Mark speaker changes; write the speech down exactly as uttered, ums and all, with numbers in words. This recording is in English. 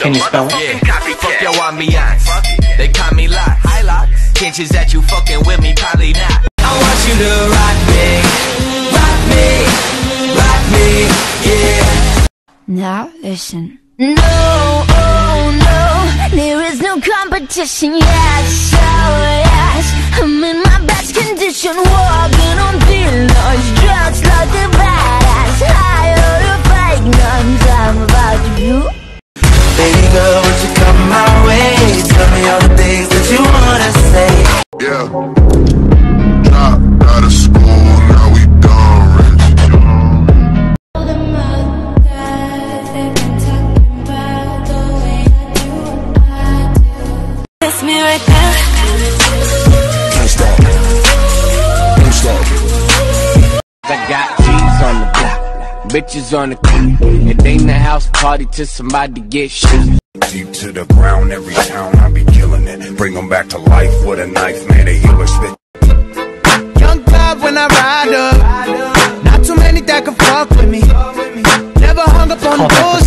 Speaker 1: Can you spell it?
Speaker 2: Yeah, fuck your ambiance. They caught me locked. Chances that you fucking with me, probably not. I want you to rock me, rock me, rock me, yeah.
Speaker 3: Now listen. No, oh no, there is no competition, yes, oh yes. I'm in my best condition, walking on thin lines, just like a badass. Higher to fake nuns, I'm about to you.
Speaker 4: Baby girl, won't you come my way? Tell me all the things that you wanna say.
Speaker 5: Yeah, dropped out of school, now we done rich.
Speaker 3: Kiss me right now.
Speaker 5: Can't stop, can't stop.
Speaker 6: I got G's on the block, bitches on the creek. It ain't a house party till somebody get shit.
Speaker 5: Deep to the ground, every town I be killing it. Bring them back to life with a knife, man, they hear us spit.
Speaker 7: Young God when I ride up, not too many that can fuck with me. Never hung up on the bullshit.